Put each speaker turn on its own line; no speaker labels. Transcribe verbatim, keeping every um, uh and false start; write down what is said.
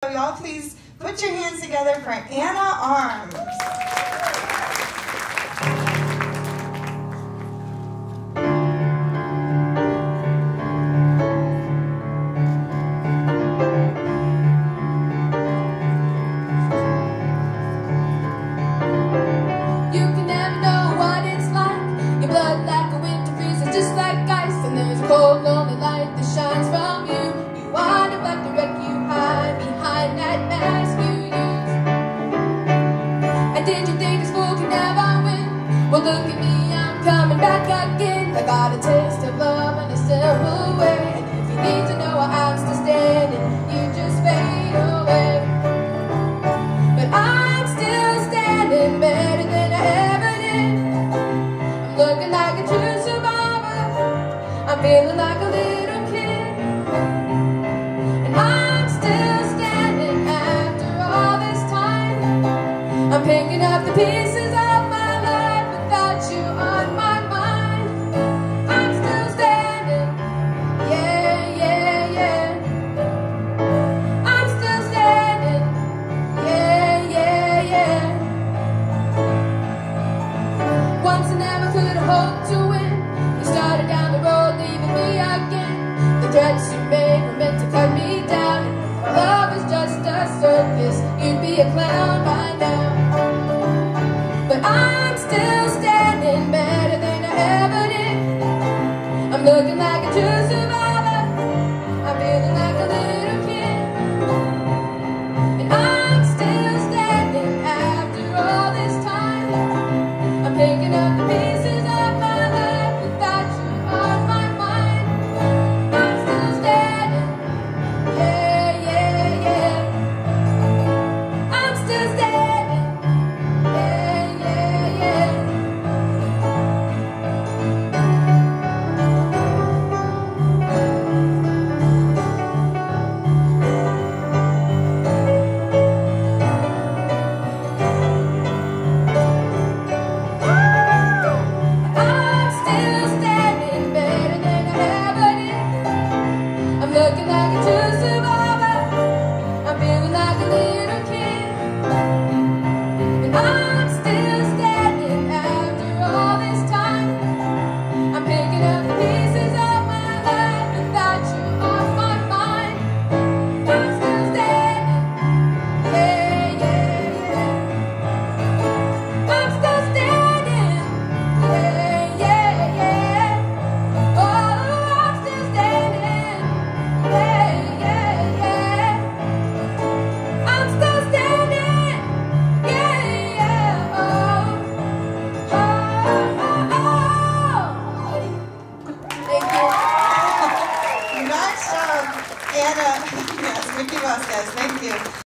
y'all please put your hands together for Anna Arms.
Just like ice, and there's a cold, lonely light that shines from you. You wind up like the wreck you hide behind that mask you use. And did you think this fool can never win? Well, look at me, I'm coming back again. I got a taste of love in a simple way. And if you need to know why I'm still standing, you just fade away. But I'm still standing better than I ever did. I'm looking like a true survivor. I'm feeling like a little kid, and I'm still standing after all this time. I'm picking up the pieces of my life without you on my mind. I'm still standing, yeah, yeah, yeah. I'm still standing, yeah, yeah, yeah. Once I never could have hoped to win. We started down the road, leaving me again. The threats you made were meant to cut me down. And if love is just a circus, you'd be a clown by now. But I'm still standing better than I ever did. I'm looking like a true survivor. I'm feeling like a little kid. And I'm still standing after all this time. I'm picking up the pieces of my life without you on my mind. I'm still standing, yeah, yeah, yeah. I'm still standing, yeah, yeah, yeah. I'm still standing better than I ever did. I'm looking like a true survivor. I'm feeling like a little kid. And I'm still standing after all this time. I'm picking up the pieces of my life without you on my mind. I'm still standing, yeah, yeah, yeah. I'm still standing, yeah, yeah, yeah. Oh, I'm still standing, yeah, yeah, yeah. I'm still standing, yeah, yeah. Oh, oh, oh, oh. Thank you.
Nice job, Anna. Yes, Mickey Mouse, guys. Thank you.